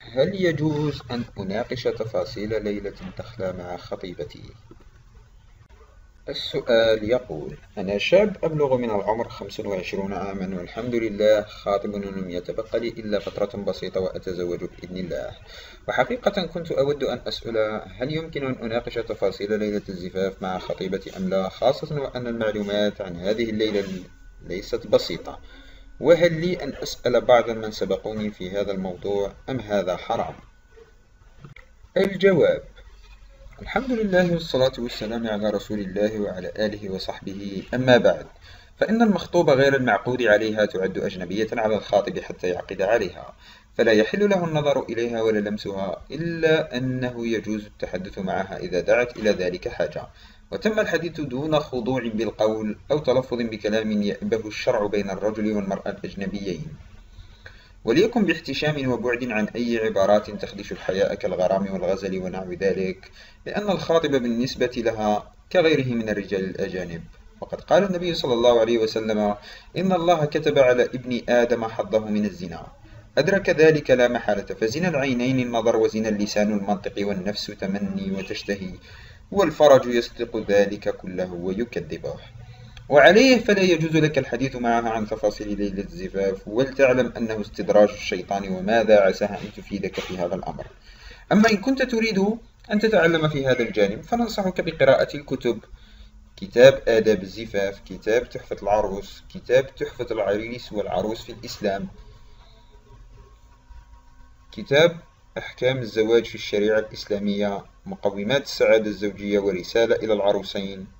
هل يجوز أن أناقش تفاصيل ليلة الدخلة مع خطيبتي؟ السؤال يقول: أنا شاب أبلغ من العمر 25 عاما، والحمد لله خاطب، ولم يتبقى لي إلا فترة بسيطة وأتزوج بإذن الله. وحقيقة كنت أود أن أسأل: هل يمكن أن أناقش تفاصيل ليلة الزفاف مع خطيبتي أم لا، خاصة وأن المعلومات عن هذه الليلة ليست بسيطة؟ وهل لي أن أسأل بعض من سبقوني في هذا الموضوع أم هذا حرام؟ الجواب: الحمد لله والصلاة والسلام على رسول الله وعلى آله وصحبه، أما بعد، فإن المخطوبة غير المعقود عليها تعد أجنبية على الخاطب حتى يعقد عليها، فلا يحل له النظر إليها ولا لمسها، إلا أنه يجوز التحدث معها إذا دعت إلى ذلك حاجة، وتم الحديث دون خضوع بالقول أو تلفظ بكلام يأبه الشرع بين الرجل والمرأة الأجنبيين، وليكن باحتشام وبعد عن أي عبارات تخدش الحياء كالغرام والغزل ونحو ذلك، لأن الخاطب بالنسبة لها كغيره من الرجال الأجانب. وقد قال النبي صلى الله عليه وسلم: إن الله كتب على ابن آدم حظه من الزنا، أدرك ذلك لا محالة، فزنا العينين النظر، وزنا اللسان المنطق، والنفس تمني وتشتهي، والفرج يصدق ذلك كله ويكذبه. وعليه فلا يجوز لك الحديث معها عن تفاصيل ليلة الزفاف، ولتعلم أنه استدراج الشيطان وماذا عساها أن تفيدك في هذا الأمر. أما إن كنت تريد أن تتعلم في هذا الجانب، فننصحك بقراءة الكتب: كتاب آداب الزفاف، كتاب تحفة العروس، كتاب تحفة العريس والعروس في الإسلام، كتاب أحكام الزواج في الشريعة الإسلامية، مقومات السعادة الزوجية، ورسالة إلى العروسين،